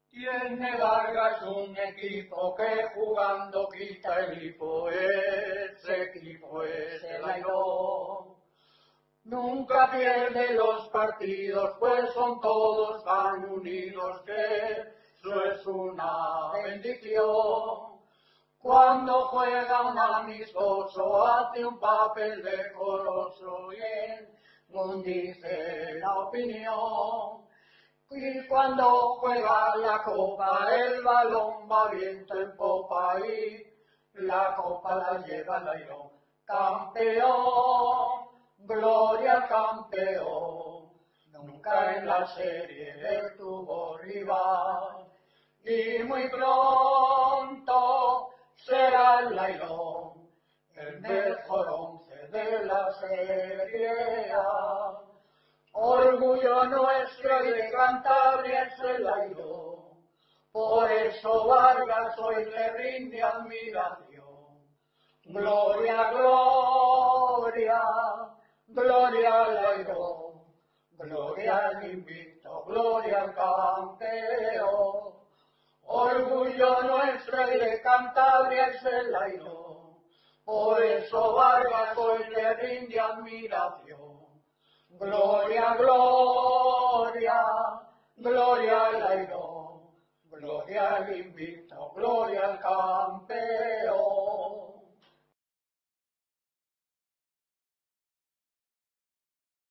Tiene Vargas un equipo que jugando quita el hipo, ese equipo es el Airón. Nunca pierde los partidos, pues son todos tan unidos que eso es una bendición. Cuando juega un amistoso hace un papel decoroso y según dice la opinión. Y cuando juega la copa el balón va viento en popa y la copa la lleva el Airón. Campeón, gloria al campeón, nunca en la serie él tuvo rival. Y muy pronto será el Airón el mejor 11 de la Serie A. Orgullo nuestro y de Cantabria es el Airón, por eso Vargas hoy le rinde admiración. Gloria, gloria, gloria al Airón, gloria al invicto, gloria al campeón. Orgullo nuestro y de Cantabria es el Airón, por eso Vargas hoy le rinde admiración. Gloria, gloria, gloria al Airón, gloria al invicto, gloria al campeón.